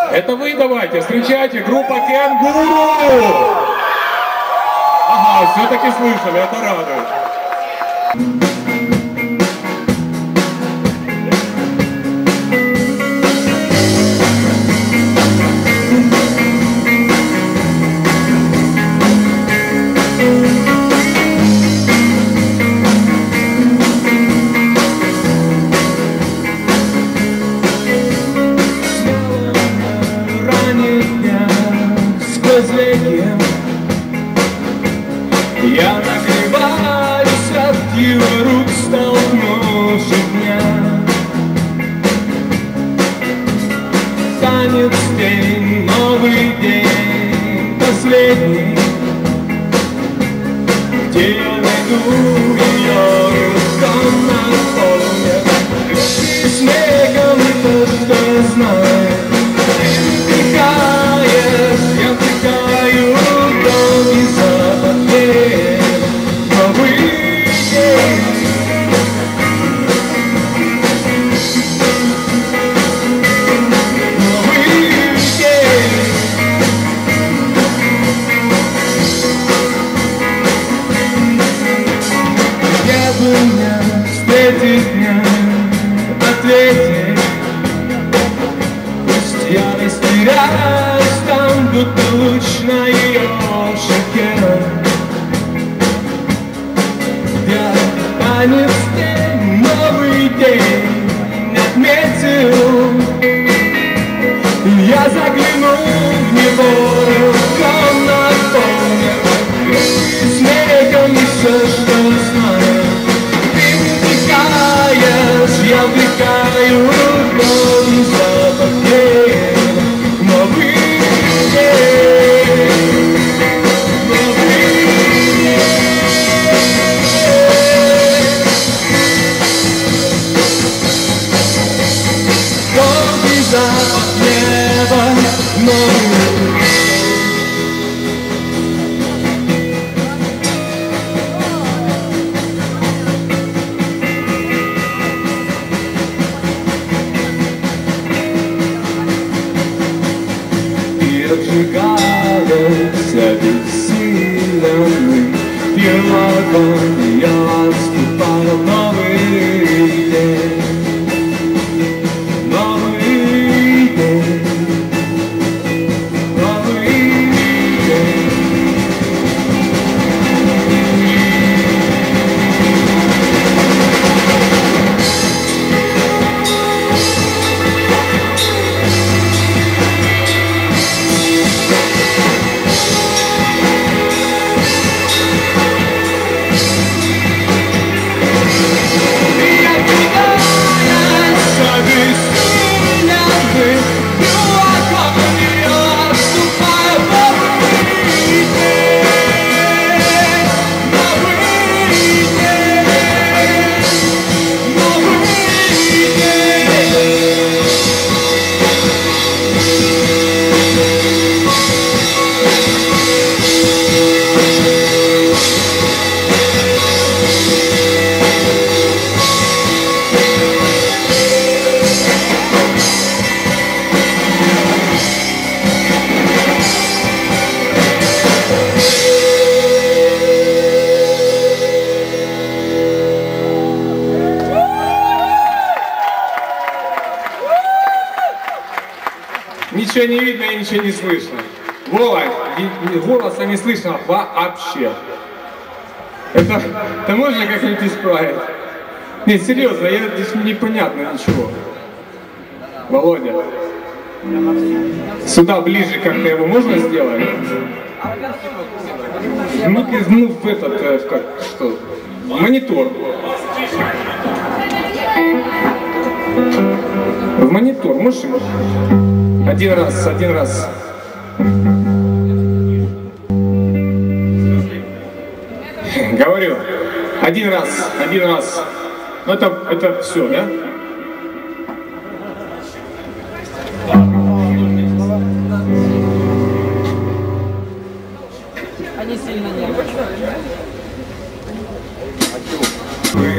Это вы давайте, встречайте, группа Кенгуру! Ага, все-таки слышали, это радует. Я нагреваюсь от его рук, столкнувши дня. Танец день, новый день, последний, где я найду ее руком на поле. И снегом то, что я знаю. Ты вдыхаешь, я вдыхаю долгий запах. Встретить меня, ответить. Пусть я растеряюсь там, будто луч на ее щеке. Я танец день, новый день отметил. Я загляну в него, комнату, снегом и все, что знаю. Я вдыхаю новый запах день, новый день, новый день. Новый запах неба, новый день. Обжигались обессиленный пьяный огонь, я отступаю в новый день, новый день, новый день. Ничего не видно и ничего не слышно. Вова, голоса не слышно вообще. Это можно как-нибудь исправить? Нет, серьезно, здесь непонятно ничего. Володя, сюда ближе как-то его можно сделать? Ну, в этот, как, что? Монитор. В монитор можешь? Один раз. Говорю, один раз. Ну это все, да? Они сильно нервничают.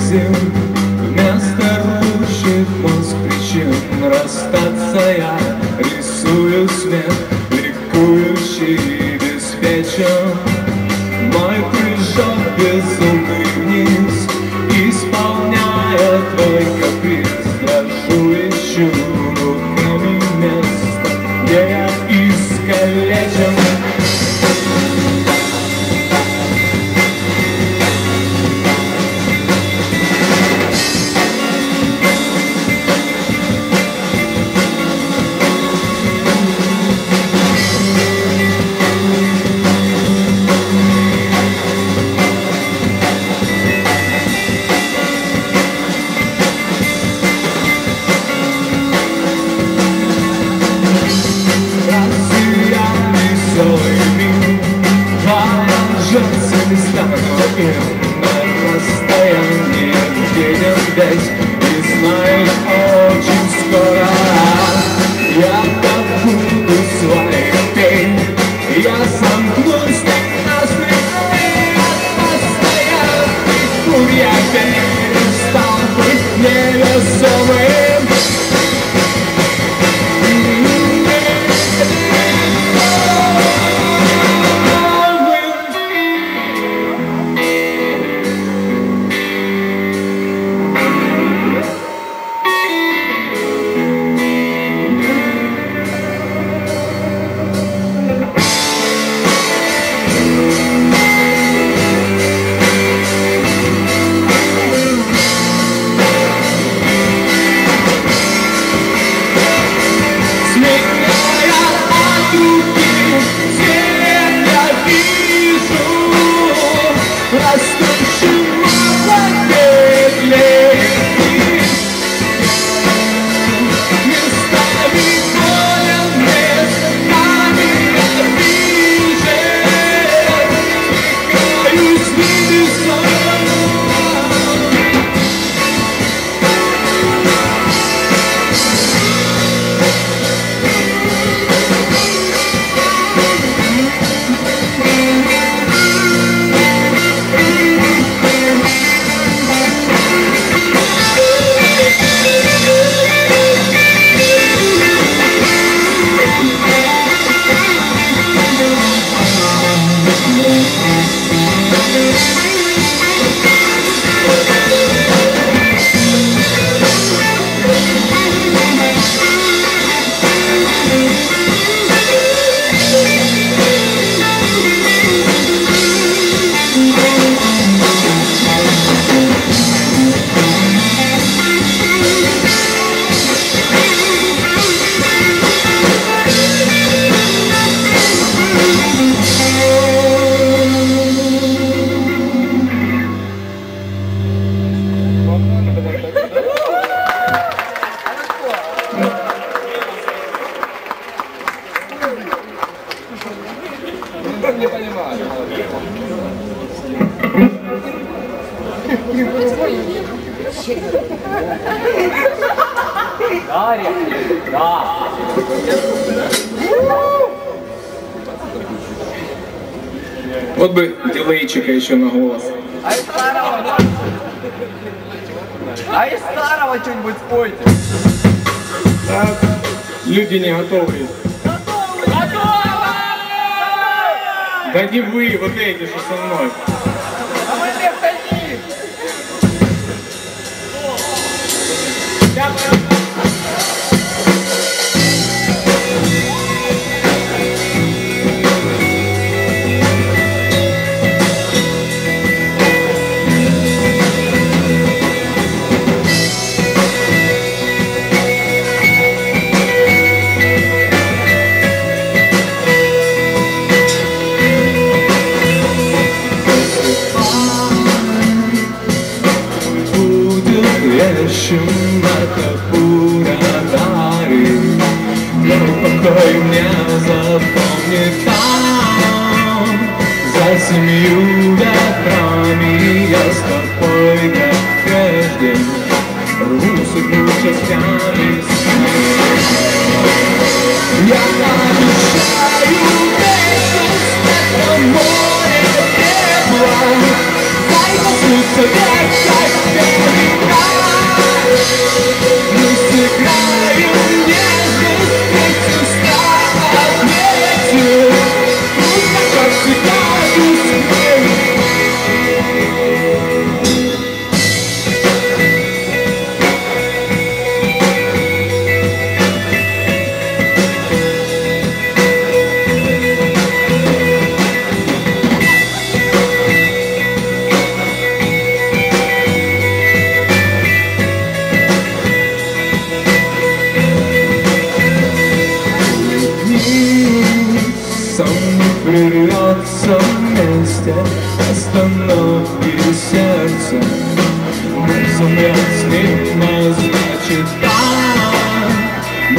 Вместо ручек москвичем расстаться я рисую свет, ликующий и беспечен. Мой прыжок безумный вниз, исполняя твой каприз. Дрожу, ищу руками место, где я искалечен. На расстоянии едем здесь, и знаешь, очень скоро я добуду своих пень. Я сомкнусь на стреле от постоянных пуль. Я перестал быть невесомым. Не понимаю. Дарья, да. Вот бы дилейчика еще на голос. А из старого что-нибудь спойте. Да, люди не готовы. Да не вы, вот эти, что со мной. А мы все хотим. Покой мне запомнит там. За 7 ветрами я с тобой, как прежде, рву судьбу частями. Я обещаю вечность, это море тепла. Дай коснуться век, как берега. Мы сыграем нежность.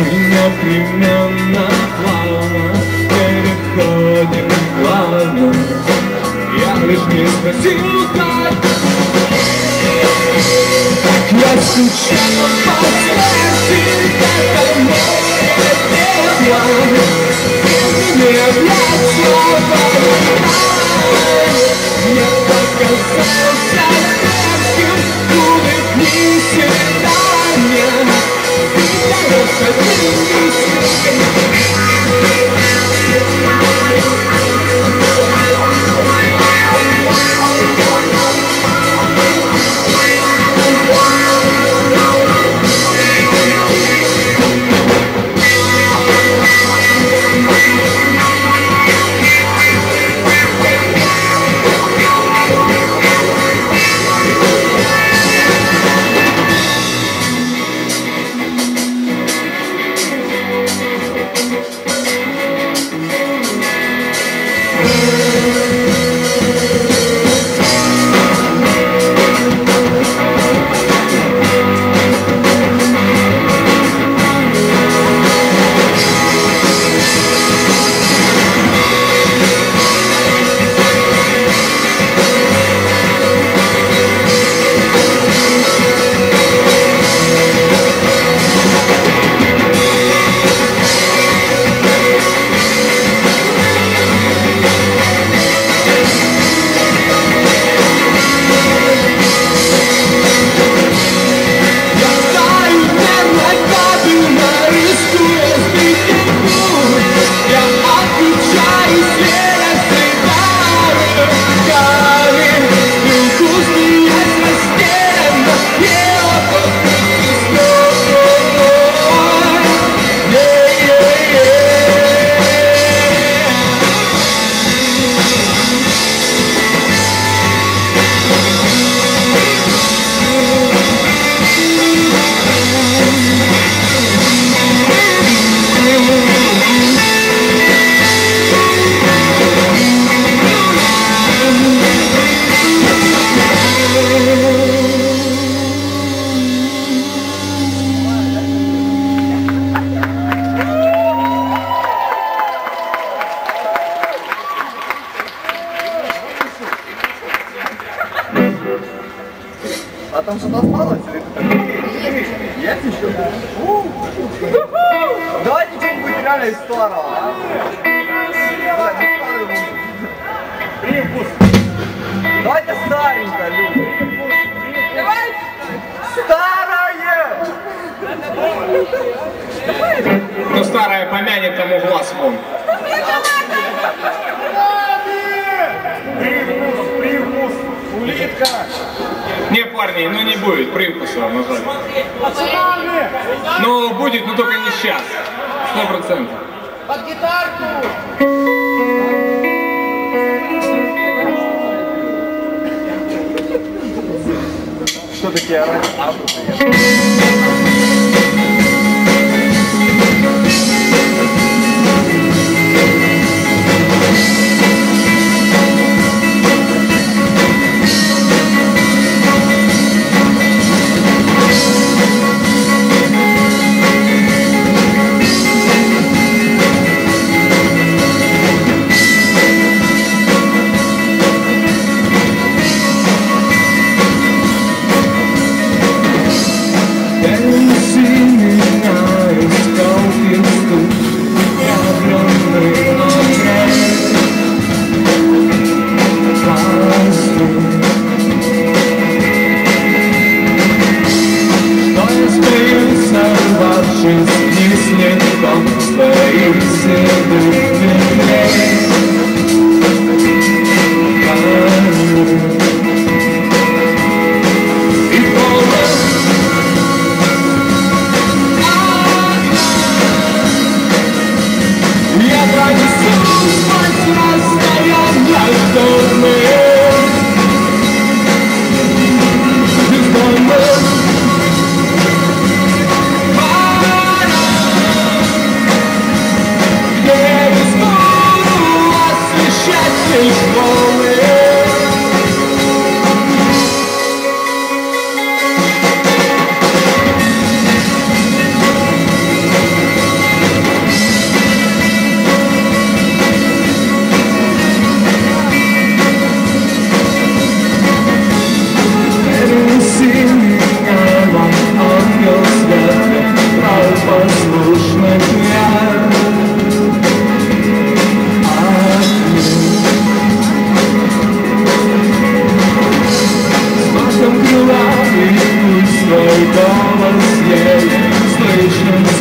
мы непременно плавно переходим к главному. Я лишь не спросил, как я скучаю по смерти, это море тепла. Мне опять слова мне показался легким, улыбнись свидания. А там что-то осталось? Есть еще? Давайте что-нибудь реально из старого, а? Давайте старенькое, люди. Давайте! Старое! Ну старое помянет, тому глаз вон. Привкус! Улитка! Не, парни, ну не будет привкуса, на жаль. Ну будет, но только не сейчас. 100%. Под гитарку! Что такие оранжевые?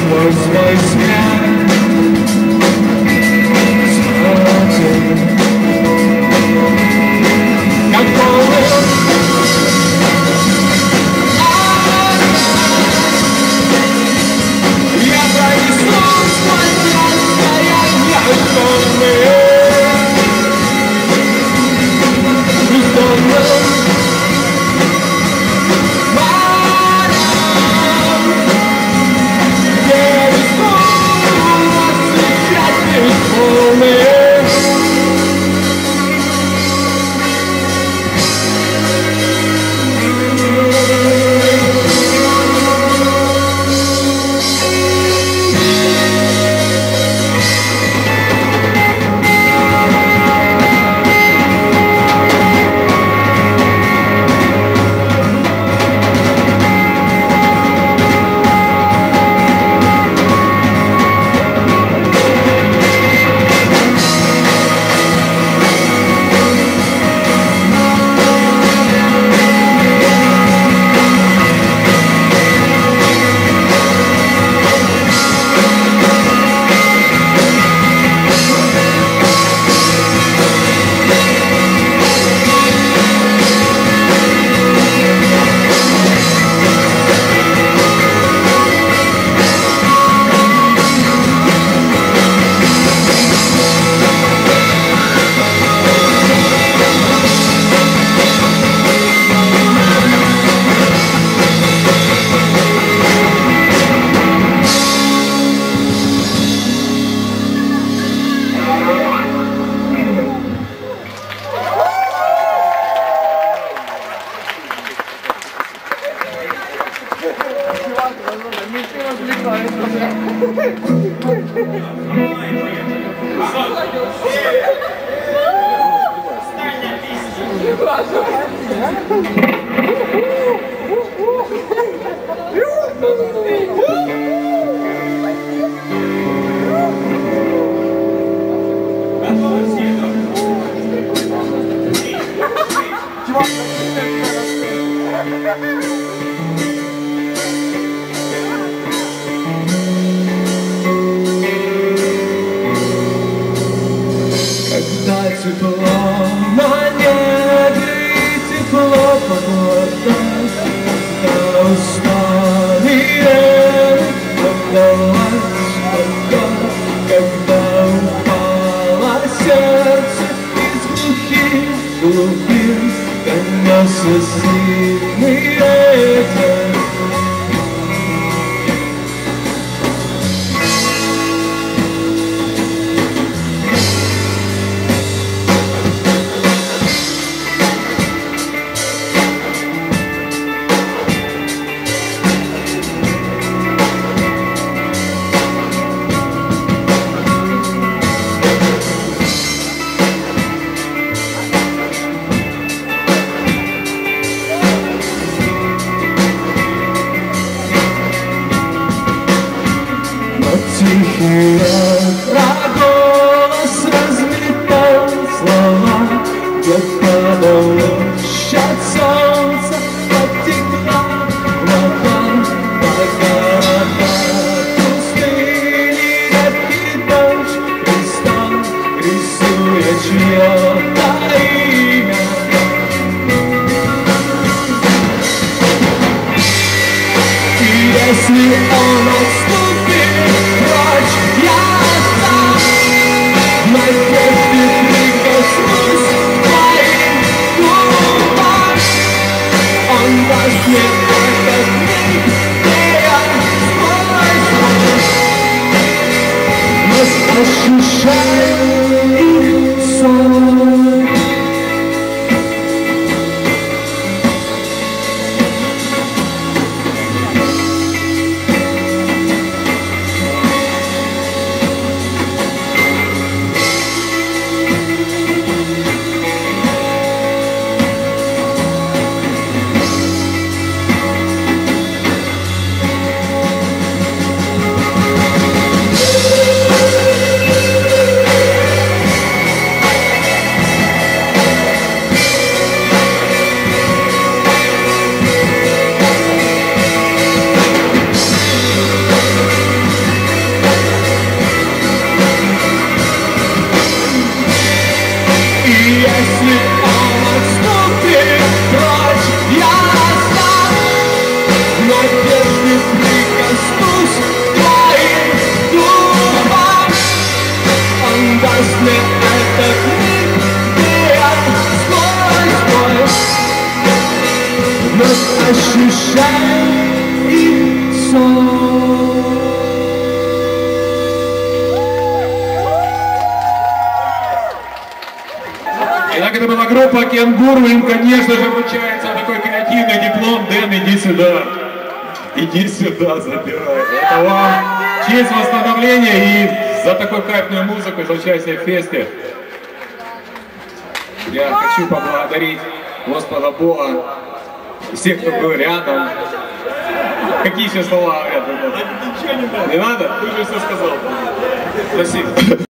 сквозь мой взгляд. Смотри, как полный. Я пронесу сквозь расстояние огромные. Когда тепло на небе и тепло под глазах, когда усталее отдалась вода, когда упало сердце из глухих глубин, донесся сильный ветер. Тихий голос разметал слова, где падал луч от солнца, потекла вода по городам пустыни, редкий дождь листом рисуя чье-то имя. И если он отступит прочь, я останусь. Итак, это была группа Кенгуру, им, конечно же, вручается такой креативный диплом. Дэн, иди сюда. Иди сюда, забирай. Это вам в честь восстановления и за такую кайфную музыку, за участие в фесте. Я хочу поблагодарить Господа Бога и всех, кто был рядом. Какие еще слова говорят? Не надо? Ты же все сказал. Спасибо.